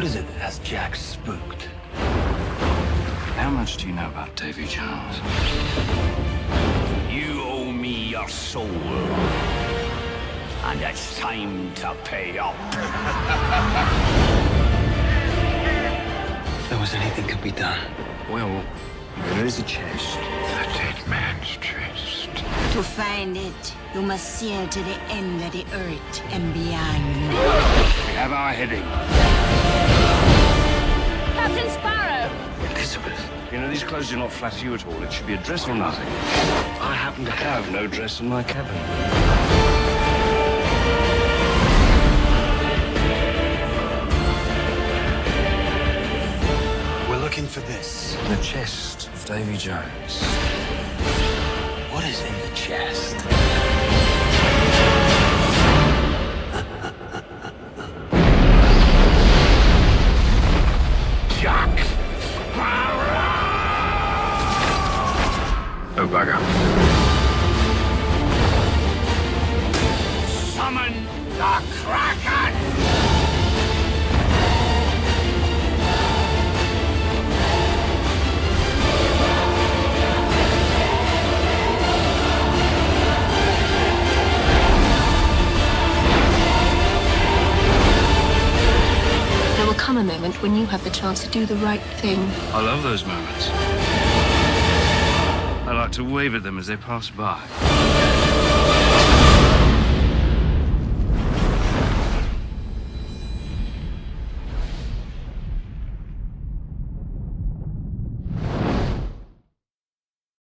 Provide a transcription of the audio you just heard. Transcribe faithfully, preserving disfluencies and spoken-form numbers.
What is it that has Jack spooked? How much do you know about Davy Jones? You owe me your soul. And it's time to pay up. If there was anything could be done. Well, there is a chest. The dead man's chest. To find it, you must sail to the end of the earth and beyond. We have our heading. Captain Sparrow! Elizabeth, you know, these clothes do not flatter you at all. It should be a dress or nothing. I happen to have no dress in my cabin. We're looking for this. The chest of Davy Jones. What is in the chest? Jack Sparrow! Oh, bugger. Summon the Kraken! There will come a moment when you have the chance to do the right thing. I love those moments. I like to wave at them as they pass by.